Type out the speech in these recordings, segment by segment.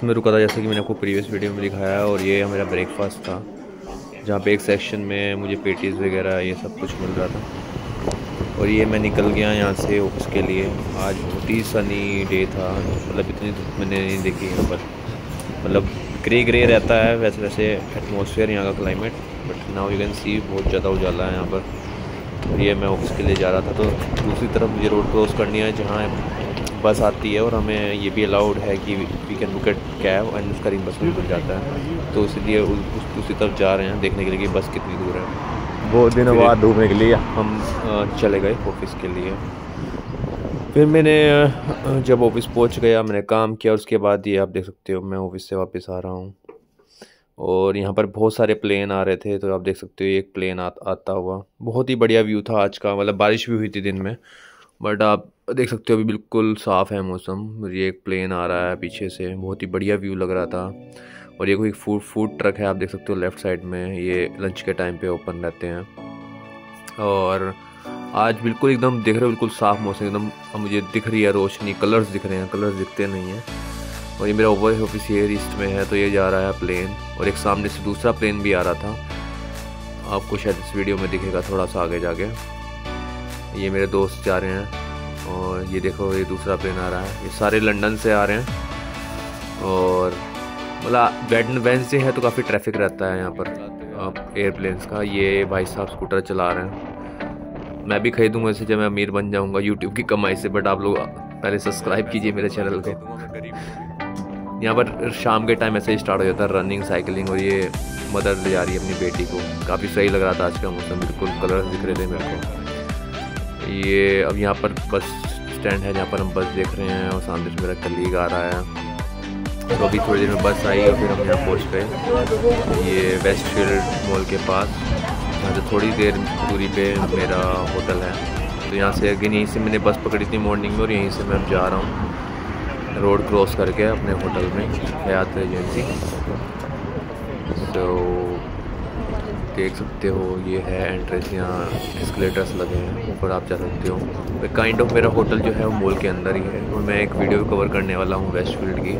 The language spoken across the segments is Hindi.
ब्रेकफास्ट में रुका था, जैसे कि मैंने आपको प्रीवियस वीडियो में दिखाया, और ये मेरा ब्रेकफास्ट था जहाँ पे एक सेक्शन में मुझे पेटीज़ वगैरह ये सब कुछ मिल रहा था। और ये मैं निकल गया यहाँ से ऑफिस के लिए। आज बहुत ही सनी डे था, मतलब इतनी धूप मैंने नहीं देखी यहाँ पर। मतलब ग्रे ग्रे रहता है वैसे एटमॉस्फेयर यहाँ का climate, but now you can see बहुत ज़्यादा उजाला है यहाँ पर। और ये मैं ऑफिस के लिए जा रहा था, तो दूसरी तरफ मुझे रोड क्रॉस करनी है जहाँ बस आती है, और हमें ये भी अलाउड है कि we can book at cab and उसका रिंग बस में मिल जाता है। तो इसलिए उस दूसरी तरफ जा रहे हैं देखने के लिए कि बस कितनी दूर है। बहुत दिनों बाद धूपने के लिए हम चले गए ऑफिस के लिए। फिर मैंने जब ऑफिस पहुंच गया, मैंने काम किया, उसके बाद ये आप देख सकते हो मैं ऑफिस से वापस आ रहा हूँ। और यहाँ पर बहुत सारे प्लेन आ रहे थे, तो आप देख सकते हो एक प्लेन आता हुआ। बहुत ही बढ़िया व्यू था आज का, मतलब बारिश भी हुई थी दिन में, बट आप देख सकते हो अभी बिल्कुल साफ़ है मौसम। ये एक प्लेन आ रहा है पीछे से, बहुत ही बढ़िया व्यू लग रहा था। और ये कोई फूड ट्रक है, आप देख सकते हो लेफ़्ट साइड में, ये लंच के टाइम पे ओपन रहते हैं। और आज बिल्कुल एकदम देख रहे हो, बिल्कुल साफ़ मौसम एकदम, मुझे दिख रही है रोशनी, कलर्स दिख रहे हैं, कलर्स दिखते नहीं हैं। और ये मेरा ओवर ऑफिस एयर ईस्ट में है, तो ये जा रहा है प्लेन, और एक सामने से दूसरा प्लेन भी आ रहा था, आपको शायद इस वीडियो में दिखेगा थोड़ा सा आगे जाके। ये मेरे दोस्त जा रहे हैं, और ये देखो ये दूसरा प्लेन आ रहा है, ये सारे लंदन से आ रहे हैं। और मतलब वेडनेसडे है तो काफ़ी ट्रैफिक रहता है यहाँ पर एयरप्लेन्स का। ये भाई साहब स्कूटर चला रहे हैं, मैं भी खरीदूंगा इसे जब मैं अमीर बन जाऊंगा यूट्यूब की कमाई से। बट आप लोग पहले सब्सक्राइब कीजिए मेरे चैनल को। यहाँ पर शाम के टाइम ऐसे ही स्टार्ट हो जाता है रनिंग, साइकिलिंग। और ये मदर ले जा रही है अपनी बेटी को, काफ़ी सही लग रहा था आज का मौसम, बिल्कुल कलर दिख रहे थे मेरे को। ये अब यहाँ पर बस स्टैंड है जहाँ पर हम बस देख रहे हैं, और सामने से मेरा कलीग आ रहा है। तो अभी थोड़ी देर में बस आई और फिर हम यहाँ पहुँच गए, ये वेस्टफील्ड मॉल के पास, यहाँ से थोड़ी देर दूरी पे मेरा होटल है। तो यहाँ से अगेन यहीं से मैंने बस पकड़ी थी मॉर्निंग में, और यहीं से मैं अब जा रहा हूँ रोड क्रॉस करके अपने होटल में, हयात एजेंसी। तो देख सकते हो ये है एंट्रेंस, यहाँ एस्केलेटर्स लगे हैं, ऊपर आप जा सकते हो। काइंड ऑफ मेरा होटल जो है वो मॉल के अंदर ही है, और मैं एक वीडियो कवर करने वाला हूँ वेस्टफील्ड की,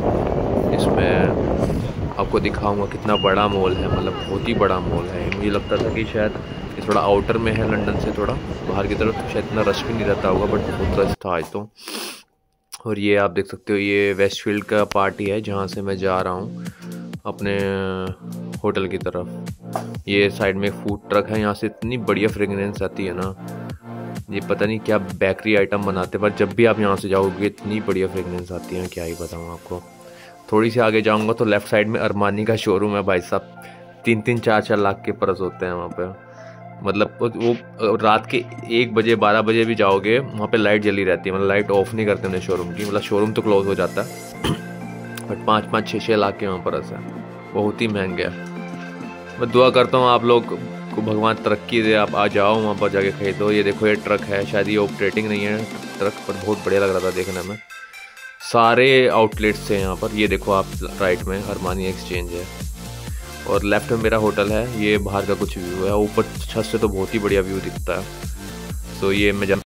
इसमें आपको दिखाऊंगा कितना बड़ा मॉल है, मतलब बहुत ही बड़ा मॉल है। मुझे लगता था कि शायद ये थोड़ा आउटर में है लंदन से, थोड़ा बाहर की तरफ, तो शायद इतना रश भी नहीं रहता होगा, बट बहुत रश था आज तो। और ये आप देख सकते हो ये वेस्टफील्ड का पार्ट ही है जहाँ से मैं जा रहा हूँ अपने होटल की तरफ। ये साइड में एक फूड ट्रक है, यहाँ से इतनी बढ़िया फ्रेगनेंस आती है ना, ये पता नहीं क्या बेकरी आइटम बनाते हैं, पर जब भी आप यहाँ से जाओगे इतनी बढ़िया फ्रेगनेंस आती है, क्या ही बताऊँ आपको। थोड़ी सी आगे जाऊँगा तो लेफ़्ट साइड में अरमानी का शोरूम है भाई साहब, 3-3 4-4 लाख के पर्स होते हैं वहाँ पे। मतलब वो रात के 1 बजे 12 बजे भी जाओगे वहाँ पे लाइट जली रहती है, मतलब लाइट ऑफ नहीं करते उन्हें शोरूम की, मतलब शोरूम तो क्लोज हो जाता है बट 5-5 6-6 लाख के वहाँ पर्स है, बहुत ही महंगे है। मैं दुआ करता हूँ आप लोग को भगवान तरक्की दे, आप आ जाओ वहाँ पर जाके खरीदो। ये देखो ये ट्रक है, शायद ये ऑपरेटिंग नहीं है ट्रक, पर बहुत बढ़िया लग रहा था देखने में। सारे आउटलेट्स हैं यहाँ पर, ये देखो आप राइट में अरमानी एक्सचेंज है, और लेफ्ट में मेरा होटल है। ये बाहर का कुछ व्यू है, ऊपर छत से तो बहुत ही बढ़िया व्यू दिखता है। तो ये मैं